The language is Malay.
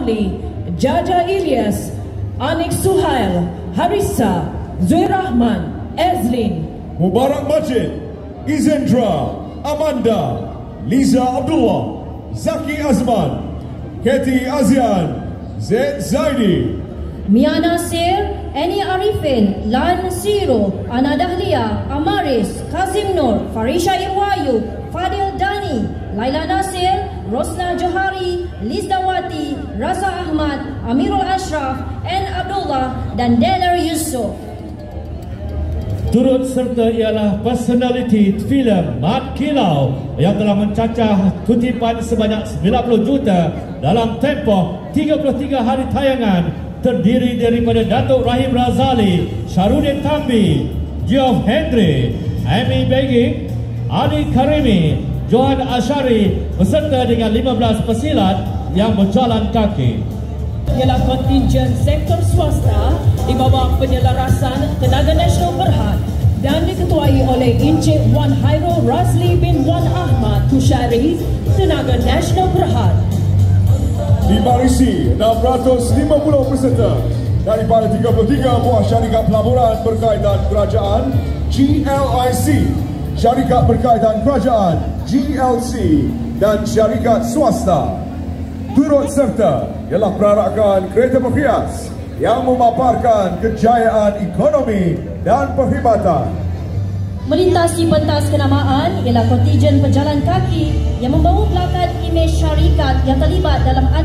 Ramli, Jaja Ilyas, Anik Suhail, Harissa, Zuhair Rahman, Ezlin, Mubarak Majid, Izendra, Amanda, Liza Abdullah, Zaki Azman, Keti Azian, Zaid Zaidi, Mia Nasir, Eni Arifin, Lan Siro, Ana Dahlia, Amaris, Kazim Nur, Farisha Irwayu, Fadil Dani, Laila Nasir, Rosna Johari, Liz Dawati, Raza Ahmad, Amirul Ashraf, N. Abdullah dan Delar Yusof. Turut serta ialah personaliti filem Mat Kilau yang telah mencacah kutipan sebanyak 90 juta dalam tempoh 33 hari tayangan, terdiri daripada Datuk Rahim Razali, Syarudin Tambi, Geoff Hendry, Amy Beging, Ali Karimi, Johan Ashari beserta dengan 15 pesilat yang berjalan kaki. Ialah kontingen sektor swasta di bawah penyelarasan Tenaga Nasional Berhad dan diketuai oleh Encik Wan Hairul Razli bin Wan Ahmad Kushari, Tenaga Nasional Berhad. dibarisi 650 peserta daripada 33 buah syarikat pelaburan berkaitan kerajaan GLIC, syarikat berkaitan kerajaan GLC dan syarikat swasta. Turut serta ialah perarakan kereta berhias yang memaparkan kejayaan ekonomi dan perkhidmatan. Melintasi pentas kenamaan ialah kontingen pejalan kaki yang membawa plakat imej syarikat yang terlibat dalam